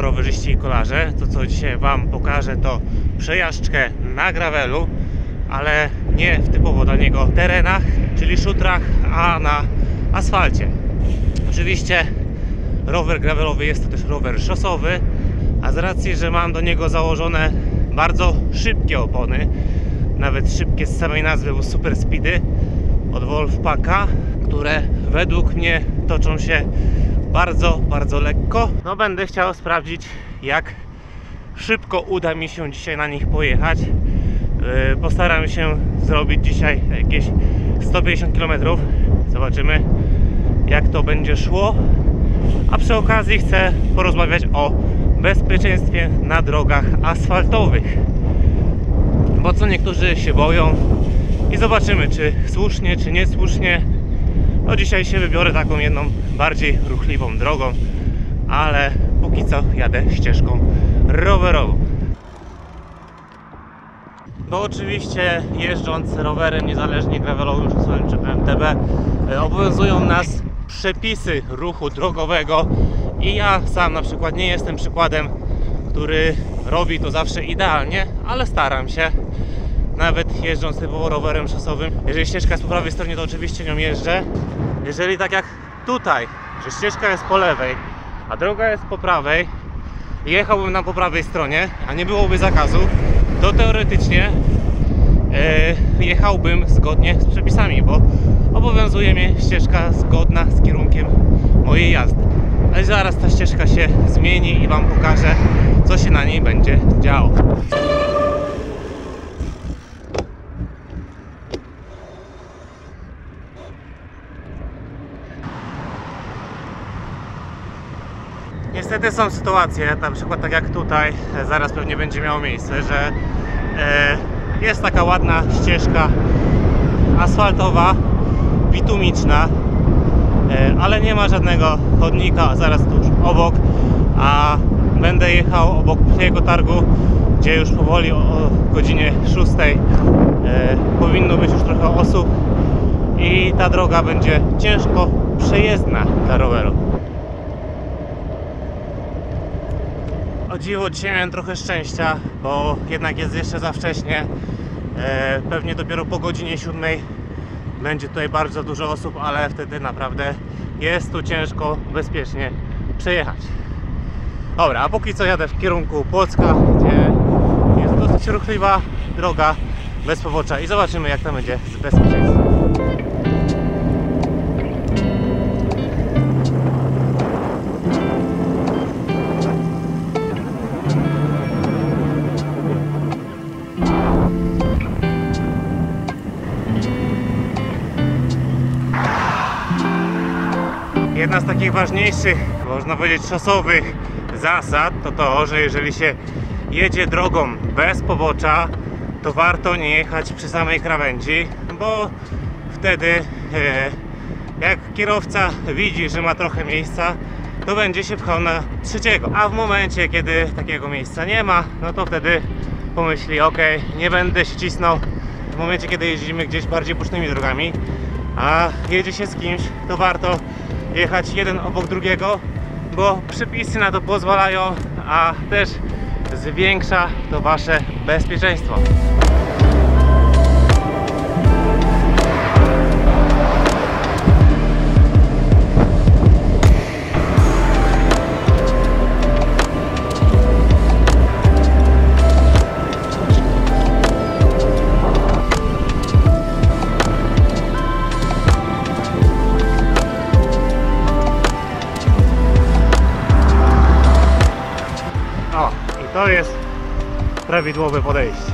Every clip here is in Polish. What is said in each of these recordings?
rowerzyści i kolarze. To co dzisiaj Wam pokażę, to przejażdżkę na gravelu, ale nie w typowo dla niego terenach, czyli szutrach, a na asfalcie. Oczywiście rower gravelowy jest to też rower szosowy, a z racji, że mam do niego założone bardzo szybkie opony, nawet szybkie z samej nazwy, bo super speedy od Wolfpacka, które według mnie toczą się bardzo lekko. No będę chciał sprawdzić, jak szybko uda mi się dzisiaj na nich pojechać. Postaram się zrobić dzisiaj jakieś 150 km. Zobaczymy, jak to będzie szło. A przy okazji chcę porozmawiać o bezpieczeństwie na drogach asfaltowych, bo co niektórzy się boją i zobaczymy, czy słusznie, czy niesłusznie. No dzisiaj się wybiorę taką jedną bardziej ruchliwą drogą, ale póki co jadę ścieżką rowerową. Bo oczywiście jeżdżąc rowerem, niezależnie gravelowym, szosowym czy MTB, obowiązują nas przepisy ruchu drogowego i ja sam na przykład nie jestem przykładem, który robi to zawsze idealnie, ale staram się. Nawet jeżdżąc typowo rowerem szosowym, jeżeli ścieżka jest po prawej stronie, to oczywiście nią jeżdżę. Jeżeli tak jak tutaj, że ścieżka jest po lewej, a droga jest po prawej, jechałbym po prawej stronie, a nie byłoby zakazu, to teoretycznie jechałbym zgodnie z przepisami, bo obowiązuje mnie ścieżka zgodna z kierunkiem mojej jazdy. Ale zaraz ta ścieżka się zmieni i Wam pokażę, co się na niej będzie działo. Niestety są sytuacje, na przykład tak jak tutaj, zaraz pewnie będzie miało miejsce, że jest taka ładna ścieżka asfaltowa, bitumiczna, ale nie ma żadnego chodnika zaraz tuż obok, a będę jechał obok tego targu, gdzie już powoli o godzinie 6 powinno być już trochę osób i ta droga będzie ciężko przejezdna dla roweru. O dziwo, dzisiaj miałem trochę szczęścia, bo jednak jest jeszcze za wcześnie. Pewnie dopiero po godzinie 7 będzie tutaj bardzo dużo osób, ale wtedy naprawdę jest tu ciężko bezpiecznie przejechać. Dobra, a póki co jadę w kierunku Płocka, gdzie jest dosyć ruchliwa droga bez pobocza i zobaczymy, jak tam będzie z bezpieczeństwem. Jedna z takich ważniejszych, można powiedzieć, szosowych zasad to to, że jeżeli się jedzie drogą bez pobocza, to warto nie jechać przy samej krawędzi, bo wtedy jak kierowca widzi, że ma trochę miejsca, to będzie się pchał na trzeciego, a w momencie, kiedy takiego miejsca nie ma, no to wtedy pomyśli, ok, nie będę się cisnął. W momencie, kiedy jeździmy gdzieś bardziej bocznymi drogami, a jedzie się z kimś, to warto jechać jeden obok drugiego, bo przepisy na to pozwalają, a też zwiększa to Wasze bezpieczeństwo. To jest prawidłowe podejście.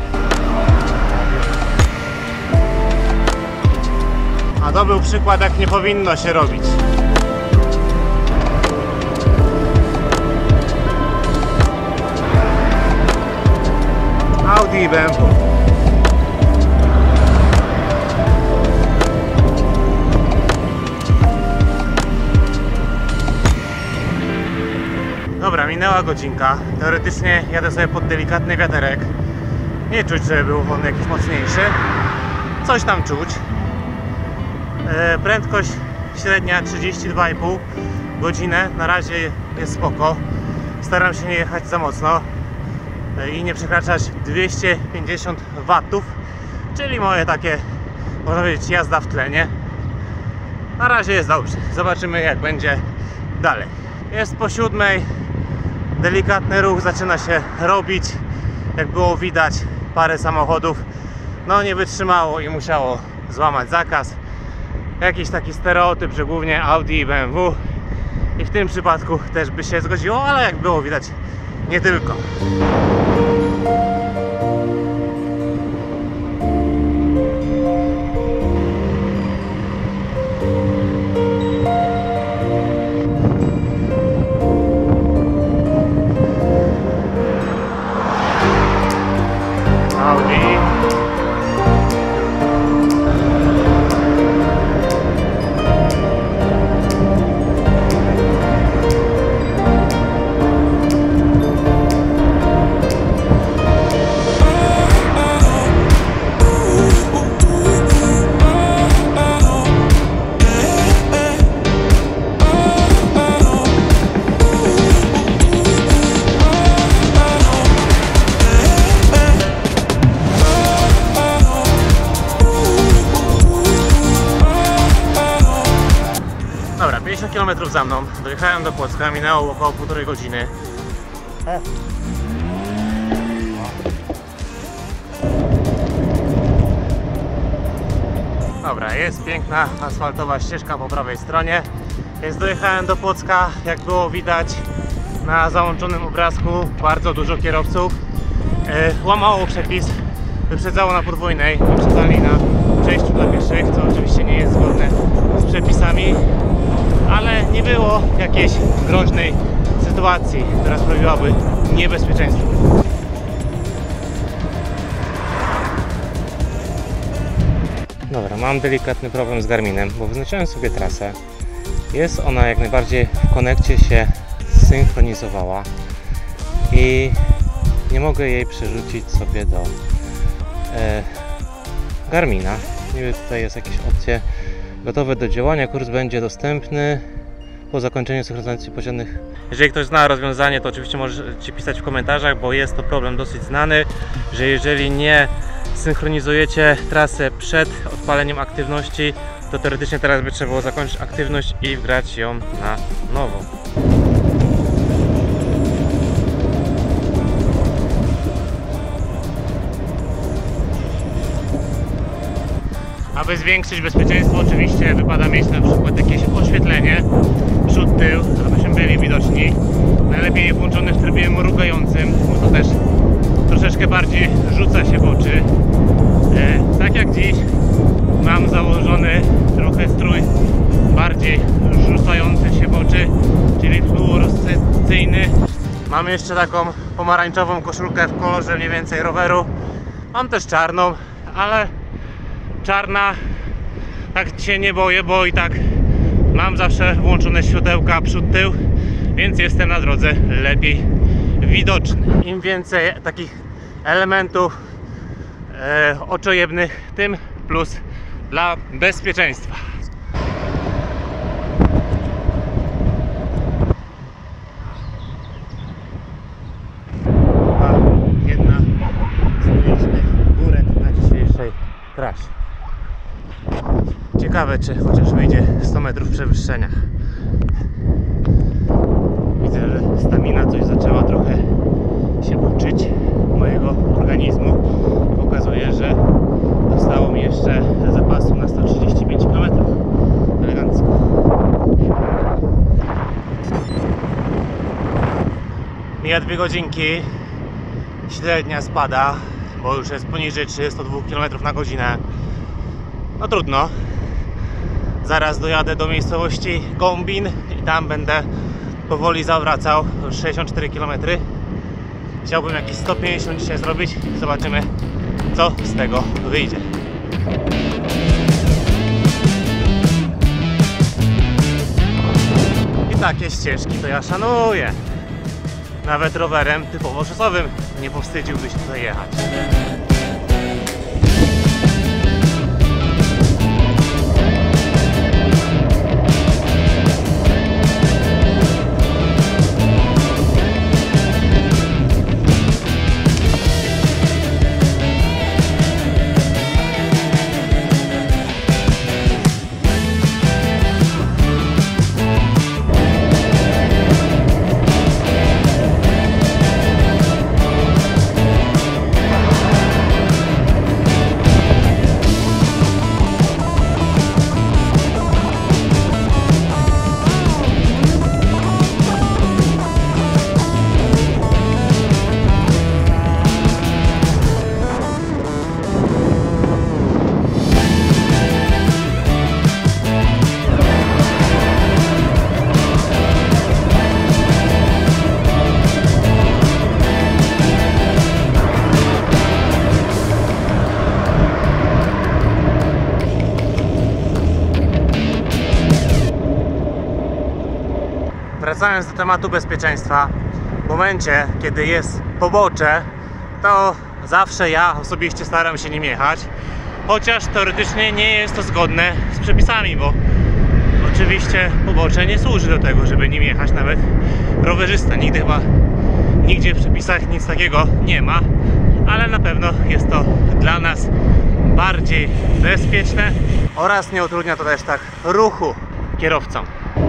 A to był przykład, jak nie powinno się robić. Audi i BMW. Dobra, minęła godzinka. Teoretycznie jadę sobie pod delikatny wiaterek. Nie czuć, że był on jakiś mocniejszy. Coś tam czuć. Prędkość średnia 32,5 godzinę. Na razie jest spoko. Staram się nie jechać za mocno i nie przekraczać 250 W, czyli moje takie, można powiedzieć, jazda w tlenie. Na razie jest dobrze, zobaczymy jak będzie dalej. Jest po 7, delikatny ruch zaczyna się robić. Jak było widać, parę samochodów no nie wytrzymało i musiało złamać zakaz. Jakiś taki stereotyp, że głównie Audi i BMW, i w tym przypadku też by się zgodziło, ale jak było widać, nie tylko. Dobra, 50 km za mną, dojechałem do Płocka, minęło około 1,5 godziny. Dobra, jest piękna asfaltowa ścieżka po prawej stronie. Więc dojechałem do Płocka, jak było widać na załączonym obrazku, bardzo dużo kierowców łamało przepis, wyprzedzało na podwójnej, wyprzedzali na przejściu dla pieszych, co oczywiście nie jest zgodne z przepisami, ale nie było jakiejś groźnej sytuacji, która sprawiłaby niebezpieczeństwo. Dobra, mam delikatny problem z Garminem, bo wyznaczyłem sobie trasę. Jest ona jak najbardziej w konekcie się zsynchronizowała i nie mogę jej przerzucić sobie do Garmina. Niby tutaj jest jakieś opcje gotowe do działania. Kurs będzie dostępny po zakończeniu synchronizacji poziomych. Jeżeli ktoś zna rozwiązanie, to oczywiście możecie pisać w komentarzach, bo jest to problem dosyć znany, że jeżeli nie synchronizujecie trasę przed odpaleniem aktywności, to teoretycznie teraz by trzeba było zakończyć aktywność i wgrać ją na nowo. Aby zwiększyć bezpieczeństwo, oczywiście wypada mieć na przykład jakieś oświetlenie przód, tył, abyśmy byli widoczni. Najlepiej włączone w trybie mrugającym, bo to też troszeczkę bardziej rzuca się w oczy. Tak jak dziś mam założony trochę strój bardziej rzucający się w oczy, czyli fluorescencyjny. Mam jeszcze taką pomarańczową koszulkę w kolorze mniej więcej roweru. Mam też czarną, ale czarna tak się nie boję, bo i tak mam zawsze włączone światełka przód, tył, więc jestem na drodze lepiej widoczny. Im więcej takich elementów oczojebnych, tym plus dla bezpieczeństwa. Jedna z nielicznych górek na dzisiejszej trasie. Ciekawe, czy chociaż wyjdzie 100 metrów przewyższenia. Widzę, że stamina coś zaczęła trochę się uczyć mojego organizmu. Pokazuje, że zostało mi jeszcze zapasu na 135 km. Elegancko. Mija 2 godzinki. Średnia spada, bo już jest poniżej 32 km na godzinę. No trudno. Zaraz dojadę do miejscowości Gombin i tam będę powoli zawracał. Już 64 km. Chciałbym jakieś 150 dzisiaj zrobić. Zobaczymy, co z tego wyjdzie. I takie ścieżki to ja szanuję. Nawet rowerem typowo szosowym nie powstydziłby się tutaj jechać. wracając do tematu bezpieczeństwa, w momencie, kiedy jest pobocze, to zawsze ja osobiście staram się nim jechać, chociaż teoretycznie nie jest to zgodne z przepisami, bo oczywiście pobocze nie służy do tego, żeby nim jechać nawet rowerzysta. Nigdzie w przepisach nic takiego nie ma, ale na pewno jest to dla nas bardziej bezpieczne oraz nie utrudnia to też tak ruchu kierowcom.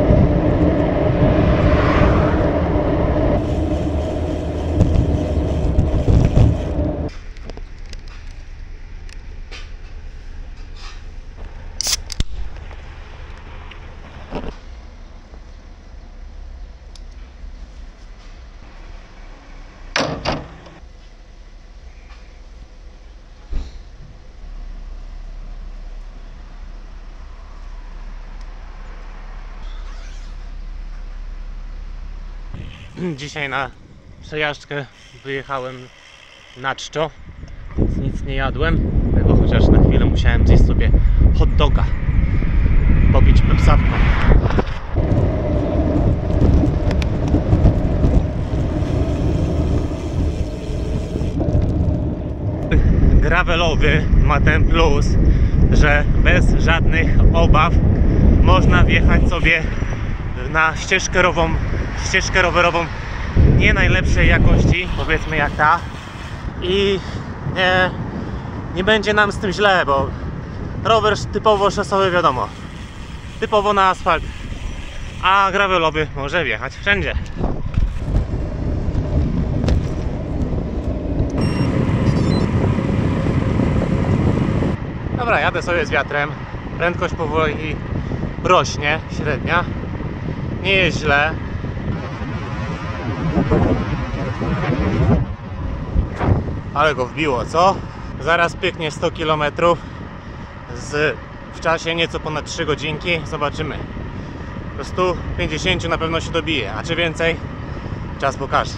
Dzisiaj na przejażdżkę wyjechałem na czczo, więc nic nie jadłem, tego chociaż na chwilę musiałem zjeść sobie hot doga, pobić pepsawką. Gravelowy ma ten plus, że bez żadnych obaw można wjechać sobie na ścieżkę rowerową nie najlepszej jakości, powiedzmy jak ta, i nie będzie nam z tym źle, bo rower typowo szosowy, wiadomo, typowo na asfalt, a gravelowy może wjechać wszędzie. Dobra, jadę sobie z wiatrem, prędkość powoli rośnie, średnia, nie jest źle. Ale go wbiło, co? Zaraz pyknie 100 km w czasie nieco ponad 3 godzinki. Zobaczymy. Do 150 na pewno się dobije, a czy więcej? Czas pokaże.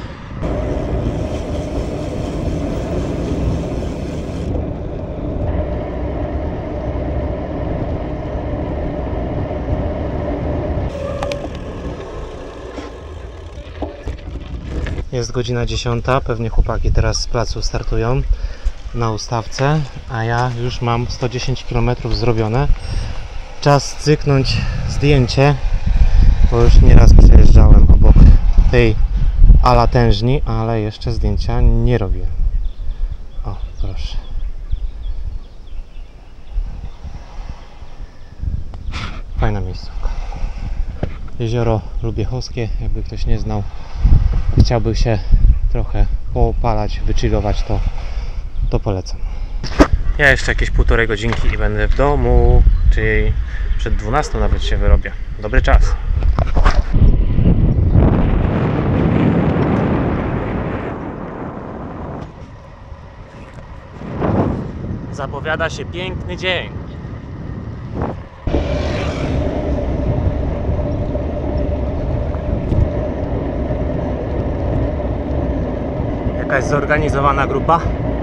Jest godzina 10, pewnie chłopaki teraz z placu startują na ustawce, a ja już mam 110 km zrobione. Czas cyknąć zdjęcie, bo już nieraz przejeżdżałem obok tej latężni, ale jeszcze zdjęcia nie robiłem. O, proszę. Fajna miejscówka. Jezioro Lubiechowskie, jakby ktoś nie znał, chciałby się trochę poopalać, wychillować, to polecam. Ja jeszcze jakieś 1,5 godzinki i będę w domu, czyli przed 12 nawet się wyrobię. Dobry czas. Zapowiada się piękny dzień. Jakaś zorganizowana grupa.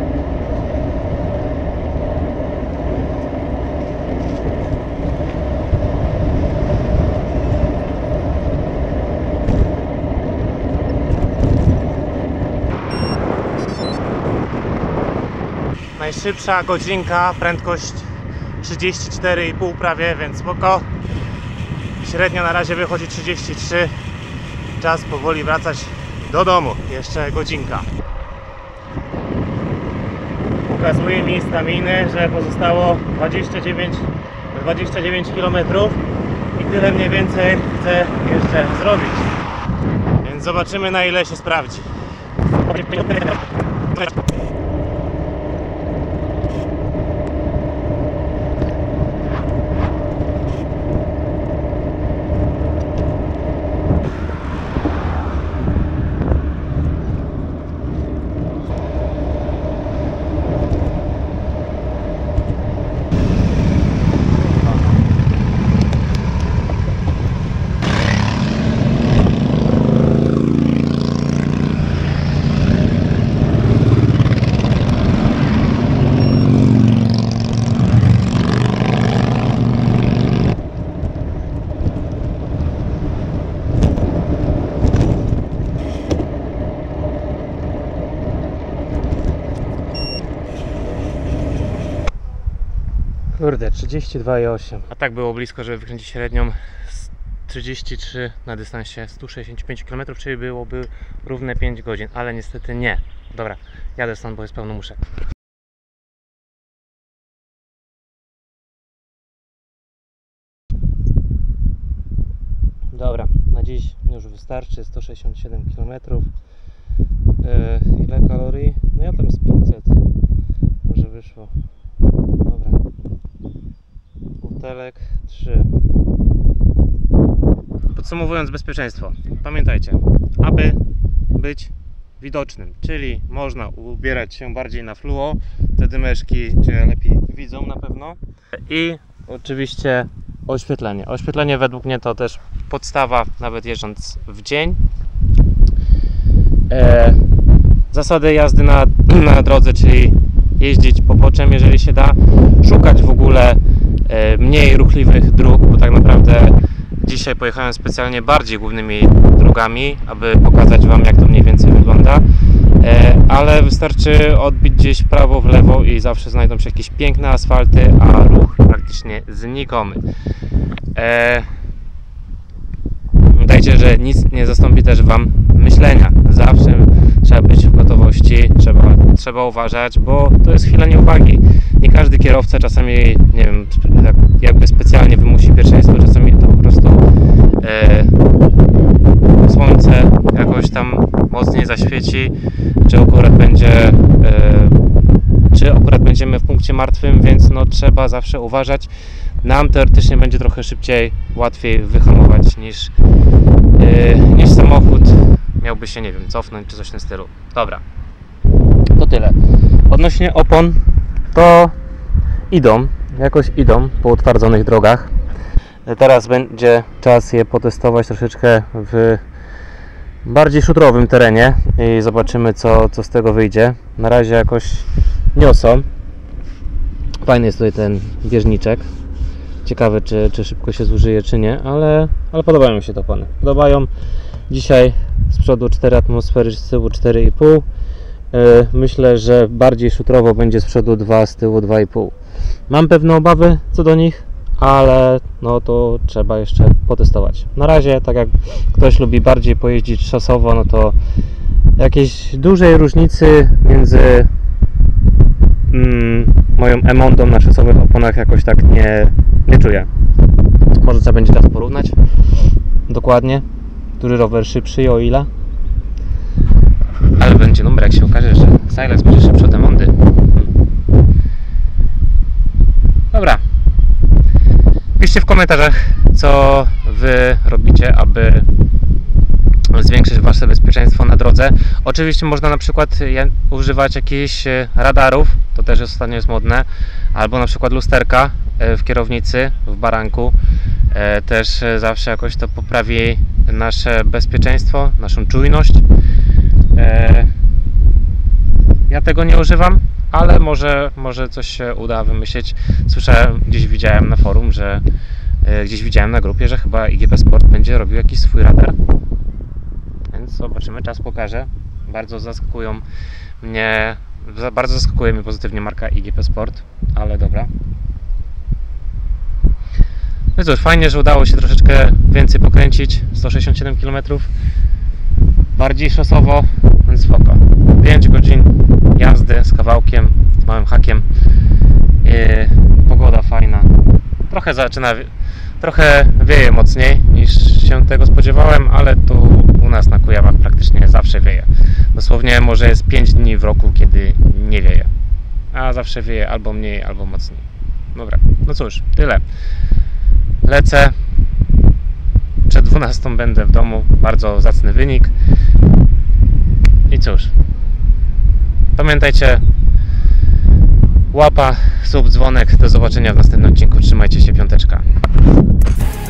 Najszybsza godzinka, prędkość 34,5 prawie, więc spoko. Średnio na razie wychodzi 33. Czas powoli wracać do domu. Jeszcze godzinka. Pokazuje mi staminy, że pozostało 29 km i tyle mniej więcej chcę jeszcze zrobić. Więc zobaczymy, na ile się sprawdzi. Kurde, 32,8. A tak było blisko, żeby wykręcić średnią 33 na dystansie 165 km, czyli byłoby równe 5 godzin, ale niestety nie. Dobra, jadę stąd, bo jest pełno muszek. Dobra, na dziś już wystarczy, 167 km. Ile kalorii? No ja tam z 500 może wyszło. Dobra, butelek 3. Podsumowując bezpieczeństwo, pamiętajcie, aby być widocznym, czyli można ubierać się bardziej na fluo, te dymeczki Cię lepiej widzą na pewno. I oczywiście oświetlenie. Oświetlenie według mnie to też podstawa, nawet jeżdżąc w dzień. Zasady jazdy na drodze, czyli jeździć poboczem, jeżeli się da, szukać w ogóle mniej ruchliwych dróg, bo tak naprawdę dzisiaj pojechałem specjalnie bardziej głównymi drogami, aby pokazać Wam, jak to mniej więcej wygląda, ale wystarczy odbić gdzieś w prawo, w lewo i zawsze znajdą się jakieś piękne asfalty, a ruch praktycznie znikomy. Pamiętajcie, że nic nie zastąpi też Wam myślenia. Zawsze trzeba być w gotowości, trzeba uważać, bo to jest chwila nieuwagi. Nie każdy kierowca czasami, nie wiem, jakby specjalnie wymusi pierwszeństwo, czasami to po prostu słońce jakoś tam mocniej zaświeci, czy akurat będziemy w punkcie martwym, więc no trzeba zawsze uważać. Nam teoretycznie będzie trochę szybciej, łatwiej wyhamować niż samochód miałby się, nie wiem, cofnąć czy coś w tym stylu. Dobra, to tyle. Odnośnie opon, to jakoś idą po utwardzonych drogach. Teraz będzie czas je potestować troszeczkę w bardziej szutrowym terenie i zobaczymy, co z tego wyjdzie. Na razie jakoś niosą. Fajny jest tutaj ten bieżniczek. Ciekawe, czy szybko się zużyje, czy nie, ale podobają mi się te opony. Podobają. Dzisiaj z przodu 4 atmosfery, z tyłu 4,5. Myślę, że bardziej szutrowo będzie z przodu 2, z tyłu 2,5. Mam pewne obawy co do nich, ale no to trzeba jeszcze potestować. Na razie, tak jak ktoś lubi bardziej pojeździć szosowo, no to jakiejś dużej różnicy między moją Emondą na szosowych oponach jakoś tak nie czuję. Może trzeba będzie teraz porównać dokładnie, który rower szybszy i o ile. Ale będzie numer, jak się okaże, że Silex będzie szybszy od Emondy. Dobra. Piszcie w komentarzach, co Wy robicie, aby zwiększyć Wasze bezpieczeństwo na drodze. Oczywiście można na przykład używać jakichś radarów, to też ostatnio jest modne, albo na przykład lusterka w kierownicy, w baranku. Też zawsze jakoś to poprawi nasze bezpieczeństwo, naszą czujność. Ja tego nie używam, ale może coś się uda wymyślić. Słyszałem, widziałem na forum, gdzieś widziałem na grupie, że chyba IGP Sport będzie robił jakiś swój radar. Więc zobaczymy, czas pokaże. Bardzo zaskakuje mnie pozytywnie marka IGP Sport, ale dobra. No cóż, fajnie, że udało się troszeczkę więcej pokręcić, 167 km. Bardziej szosowo, więc spoko. 5 godzin jazdy z kawałkiem, z małym hakiem. Pogoda fajna. Trochę wieje mocniej niż się tego spodziewałem, ale tu u nas na Kujawach praktycznie zawsze wieje. Dosłownie może jest 5 dni w roku, kiedy nie wieje. A zawsze wieje albo mniej, albo mocniej. Dobra, no cóż, tyle. Lecę. Przed 12 będę w domu. Bardzo zacny wynik. I cóż. Pamiętajcie, łapa, sub, dzwonek. Do zobaczenia w następnym odcinku. Trzymajcie się, piąteczka.